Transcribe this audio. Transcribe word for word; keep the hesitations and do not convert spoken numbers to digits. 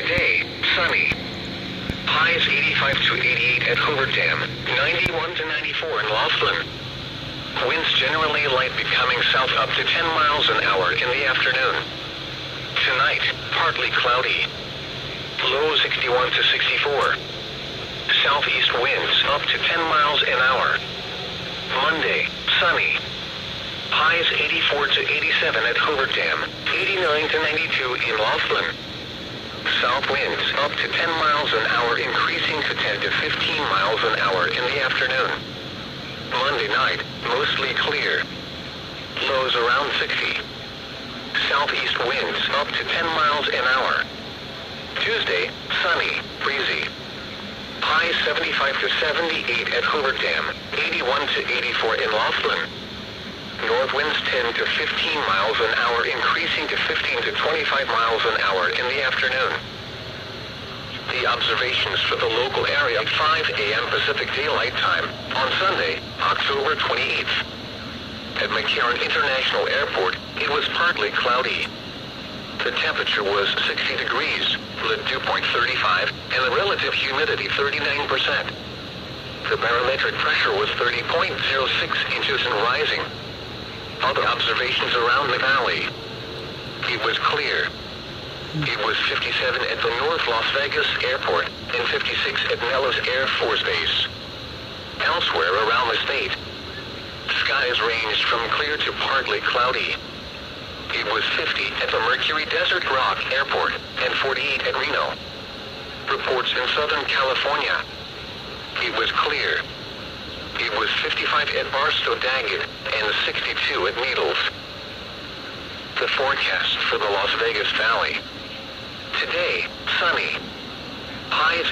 Today, sunny. Highs eighty-five to eighty-eight at Hoover Dam, ninety-one to ninety-four in Laughlin. Winds generally light, becoming south up to ten miles an hour in the afternoon. Tonight, partly cloudy. Low sixty-one to sixty-four. Southeast winds up to ten miles an hour. Monday, sunny. Highs eighty-four to eighty-seven at Hoover Dam, eighty-nine to ninety-two in Laughlin. South winds up to ten miles an hour, increasing to ten to fifteen miles an hour in the afternoon. Monday night, mostly clear. Lows around sixty. Southeast winds up to ten miles an hour. Tuesday, sunny, breezy. Highs seventy-five to seventy-eight at Hoover Dam, eighty-one to eighty-four in Laughlin. North winds ten to fifteen miles an hour, increasing to fifteen to twenty-five miles an hour in the afternoon. The observations for the local area at five A M Pacific Daylight Time on Sunday, October twenty-eighth. At McCarran International Airport, it was partly cloudy. The temperature was sixty degrees, with dew point thirty-five, and the relative humidity thirty-nine percent. The barometric pressure was thirty point zero six inches and rising. Other observations around the valley. It was clear. It was fifty-seven at the North Las Vegas Airport and fifty-six at Nellis Air Force Base. Elsewhere around the state, skies ranged from clear to partly cloudy. It was fifty at the Mercury Desert Rock Airport and forty-eight at Reno. Reports in Southern California. It was clear. It was fifty-five at Barstow Daggett and sixty-two at Needles. The forecast for the Las Vegas Valley. Today, sunny. Highs